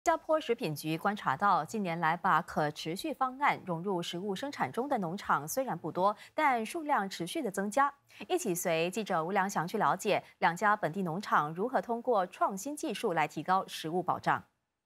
新加坡食品局观察到，近年来把可持续方案融入食物生产中的农场虽然不多，但数量持续的增加。一起随记者吴良祥去了解两家本地农场如何通过创新技术来提高食物保障。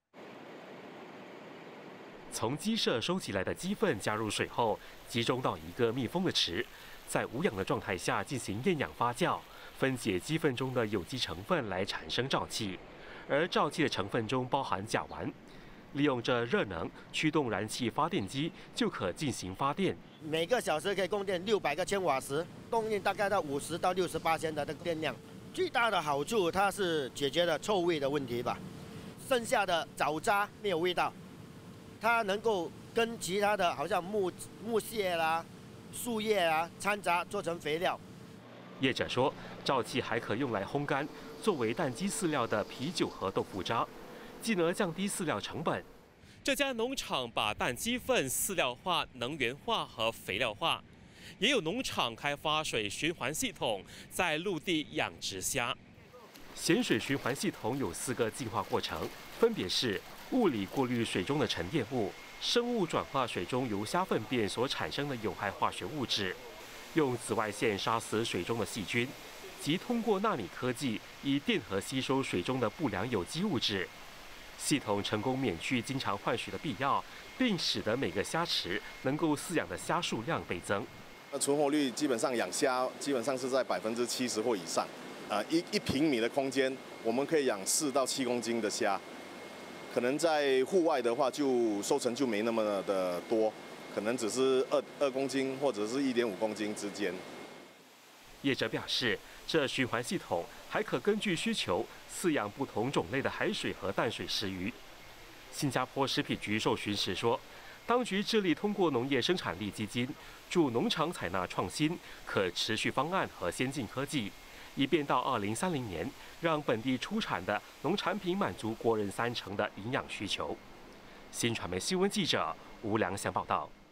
从鸡舍收集来的鸡粪加入水后，集中到一个密封的池，在无氧的状态下进行厌氧发酵，分解鸡粪中的有机成分来产生沼气。而沼气的成分中包含甲烷，利用这热能驱动燃气发电机，就可进行发电。 每个小时可以供电600个千瓦时，供应大概到50到68%的电量。最大的好处，它是解决了臭味的问题吧。剩下的沼渣没有味道，它能够跟其他的好像木屑啦、树叶啊掺杂做成肥料。 业者说，沼气还可用来烘干，作为蛋鸡饲料的啤酒和豆腐渣，进而降低饲料成本。这家农场把蛋鸡粪饲料化、能源化和肥料化，也有农场开发水循环系统，在陆地养殖虾。咸水循环系统有4个进化过程，分别是物理过滤水中的沉淀物、生物转化水中由虾粪便所产生的有害化学物质。用紫外线杀死水中的细菌，及通过纳米科技以电荷吸收水中的不良有机物质。系统成功免去经常换水的必要，并使得每个虾池能够饲养的虾数量倍增。 存活率基本上养虾基本上是在70%或以上。1平米的空间，我们可以养4到7公斤的虾。可能在户外的话，就收成就没那么的多。可能只是2公斤或者是1.5公斤之间。 业者表示，这循环系统还可根据需求饲养不同种类的海水和淡水食鱼。新加坡食品局受询时说，当局致力通过农业生产力基金，助农场采纳创新、可持续方案和先进科技，以便到2030年让本地出产的农产品满足国人30%的营养需求。新传媒新闻记者吴良祥报道。